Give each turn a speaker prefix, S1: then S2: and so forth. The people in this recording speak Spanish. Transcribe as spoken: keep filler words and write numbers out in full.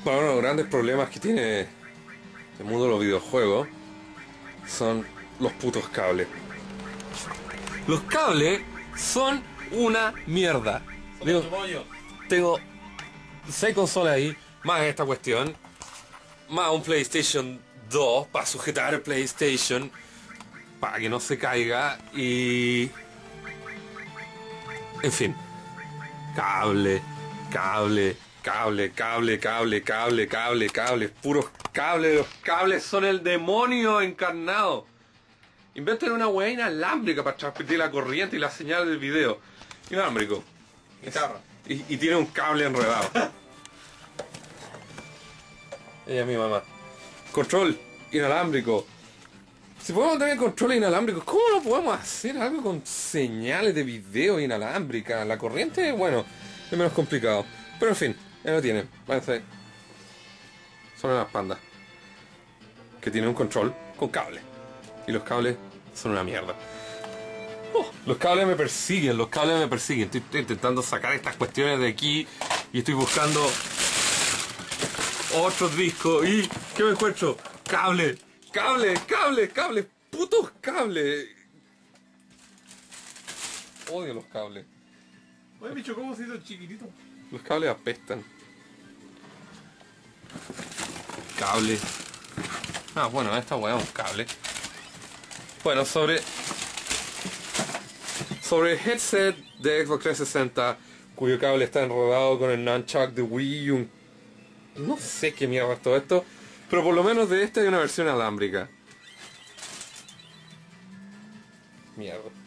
S1: Para uno de los grandes problemas que tiene el mundo de los videojuegos son los putos cables. Los cables son una mierda. Digo, tengo seis consolas ahí, más esta cuestión, más un PlayStation dos para sujetar el PlayStation, para que no se caiga y... En fin. Cable, cable, cable, cable, cable, cable, cable, cable, puros cables. Los cables son el demonio encarnado. Inventen una weá inalámbrica para transmitir la corriente y la señal del video. Inalámbrico.
S2: Guitarra.
S1: Y, y tiene un cable enredado. Ella es mi mamá. Control inalámbrico. Si podemos tener control inalámbrico, ¿cómo no podemos hacer algo con señales de video inalámbrica? La corriente, bueno, es menos complicado. Pero en fin, ya lo tienen. Váyanse. Son unas pandas que tienen un control con cable. Y los cables son una mierda. Oh, los cables me persiguen, los cables me persiguen. Estoy, estoy intentando sacar estas cuestiones de aquí y estoy buscando otros discos. ¿Y qué me encuentro? Cable, cable, cable, cable, putos cables. Odio los cables.
S2: Oye, bicho, ¿cómo se hizo chiquitito?
S1: Los cables apestan. Cable. Ah, bueno, esta weá es un cable. Bueno, sobre... Sobre el headset de Xbox trescientos sesenta, cuyo cable está enredado con el nunchuck de Wii U. No sé qué mierda es todo esto, pero por lo menos de este hay una versión alámbrica. Mierda.